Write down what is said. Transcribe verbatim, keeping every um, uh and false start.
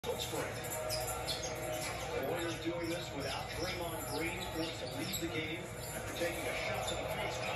foot strength. The Warriors doing this without Draymond Green, forced to leave the game after taking a shot to the face.